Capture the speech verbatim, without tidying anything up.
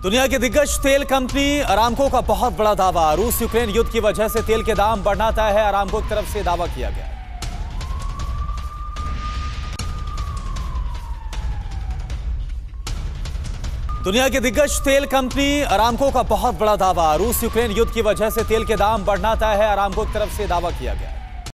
दुनिया की दिग्गज तेल कंपनी अरामको का बहुत बड़ा दावा। रूस यूक्रेन युद्ध की वजह से तेल के दाम बढ़ना तय है, अरामको की तरफ से दावा किया गया। दुनिया की दिग्गज तेल कंपनी अरामको का बहुत बड़ा दावा। रूस यूक्रेन युद्ध की वजह से तेल के दाम बढ़ना तय है, अरामको की तरफ से दावा किया गया।